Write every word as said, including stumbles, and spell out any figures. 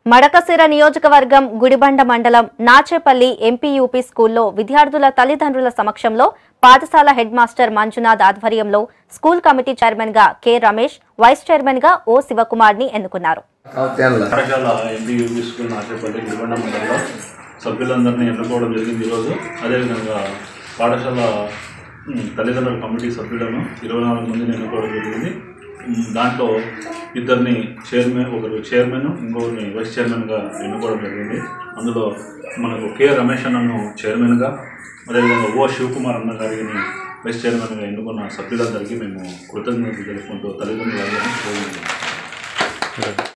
మడకశ నియోజకవర్గం గుడిబండ మండలం నాచేపల్లి ఎంపీయూపీ స్కూల్లో విద్యార్థుల తల్లిదండ్రుల సమక్షంలో పాఠశాల హెడ్ మాస్టర్ మంజునాథ్ ఆధ్వర్యంలో స్కూల్ కమిటీ చైర్మన్ గా కె రమేష్, వైస్ చైర్మన్ గా ఓ శివకుమార్ ని ఎన్నుకున్నారు. పాఠశాల ఎంపీయూపీ స్కూల్ నాచేపల్లి గుడిబండ మండలంలో సభ్యులందరినీ ఎన్నుకోవడం జరిగింది. ఈరోజు అదేవిధంగా పాఠశాల తల్లిదండ్రుల కమిటీ సభ్యులను ఇరవై నాలుగు మందిని ఎన్నుకోవడం జరిగింది. దాంట్లో ఇద్దరిని చైర్మన్, ఒకరు చైర్మన్, ఇంకొకరిని వైస్ చైర్మన్గా ఎన్నుకోవడం జరిగింది. అందులో మనకు కె రమేష్ అన్నను చైర్మన్గా, అదేవిధంగా ఓ శివకుమార్ అన్న గారిని వైస్ చైర్మన్గా ఎన్నుకున్న సభ్యులందరికీ మేము కృతజ్ఞతలు తెలుపుకుంటూ తల్లిదండ్రులందరినీ కోరుకుంటున్నాం.